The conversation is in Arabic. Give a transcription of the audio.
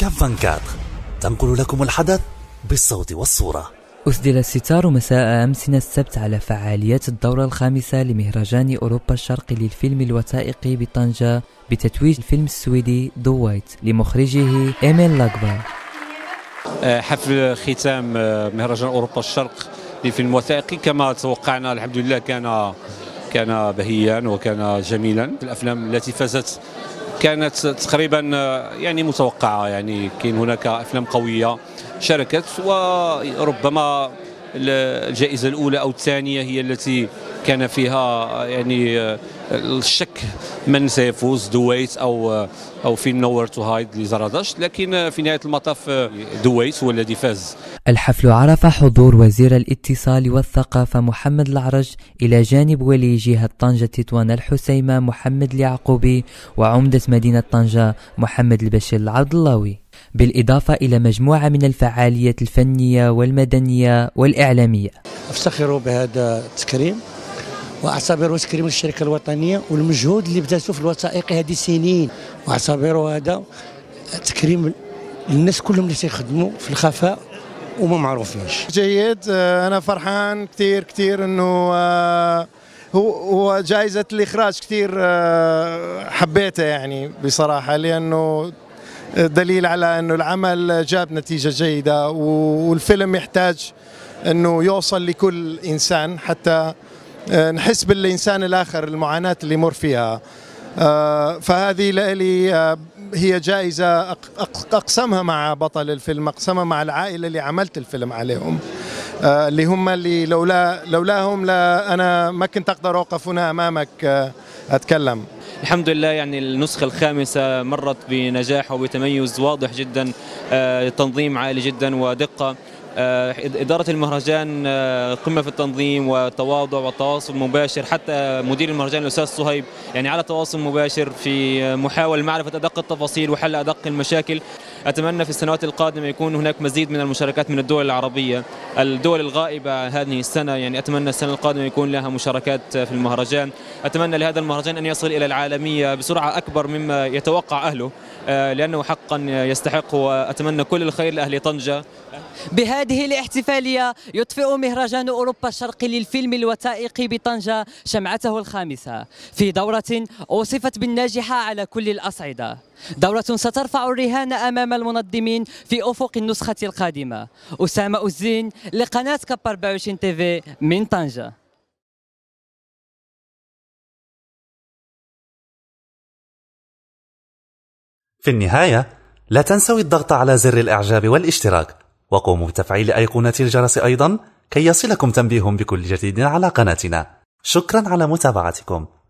كاف 24 تنقل لكم الحدث بالصوت والصورة. أسدل الستار مساء أمس السبت على فعاليات الدورة الخامسة لمهرجان أوروبا الشرقي للفيلم الوثائقي بطنجة بتتويج الفيلم السويدي The White لمخرجه إيميل لاكبا. حفل ختام مهرجان أوروبا الشرق للفيلم الوثائقي كما توقعنا، الحمد لله كان بهيا وكان جميلا. الأفلام التي فازت كانت تقريبا يعني متوقعة، يعني كاين هناك أفلام قوية شاركت، وربما الجائزة الأولى أو الثانية هي التي كان فيها يعني الشك من سيفوز، دويت أو فيلم نوير تو هايد لزرادشت، لكن في نهاية المطاف دويت هو الذي فاز. الحفل عرف حضور وزير الاتصال والثقافة محمد العرج إلى جانب ولي جهة طنجة تطوان الحسيمة محمد اليعقوبي وعمدة مدينة طنجة محمد البشير العبداللهوي، بالإضافة إلى مجموعة من الفعاليات الفنية والمدنية والإعلامية. أفتخر بهذا التكريم وأعتبره تكريم للشركة الوطنية والمجهود اللي بدأته في الوثائقي هذه سنين، وأعتبره هذا تكريم للناس كلهم اللي تيخدموا في الخفاء وما معروفينش. جيد، أنا فرحان كثير إنه هو جائزة الإخراج كثير حبيته يعني بصراحة، لأنه دليل على أنه العمل جاب نتيجة جيدة، والفيلم يحتاج أنه يوصل لكل إنسان حتى نحس بالإنسان الآخر المعاناة اللي يمر فيها. فهذه لي هي جائزة أقسمها مع بطل الفيلم، أقسمها مع العائلة اللي عملت الفيلم عليهم، اللي هم اللي لولاهم أنا ما كنت أقدر أوقف هنا أمامك أتكلم. الحمد لله، يعني النسخة الخامسة مرت بنجاح وبتميز واضح جدا، تنظيم عالي جدا ودقة، إدارة المهرجان قمة في التنظيم والتواضع والتواصل مباشر، حتى مدير المهرجان الأستاذ صهيب يعني على تواصل مباشر في محاولة معرفة أدق التفاصيل وحل أدق المشاكل. أتمنى في السنوات القادمة يكون هناك مزيد من المشاركات من الدول العربية، الدول الغائبة هذه السنة، يعني أتمنى السنة القادمة يكون لها مشاركات في المهرجان. أتمنى لهذا المهرجان أن يصل إلى العالمية بسرعة أكبر مما يتوقع أهله، لأنه حقا يستحق، وأتمنى كل الخير لأهل طنجة. بهذه الاحتفالية يطفئ مهرجان أوروبا الشرقي للفيلم الوثائقي بطنجة شمعته الخامسة في دورة وصفت بالناجحة على كل الأصعدة، دورة سترفع الرهان أمام المنظمين في أفق النسخة القادمة. أسامة الزين لقناة كاب 24 تيفي من طنجة. في النهاية لا تنسوا الضغط على زر الإعجاب والاشتراك، وقوموا بتفعيل أيقونة الجرس أيضا كي يصلكم تنبيه بكل جديد على قناتنا. شكرا على متابعتكم.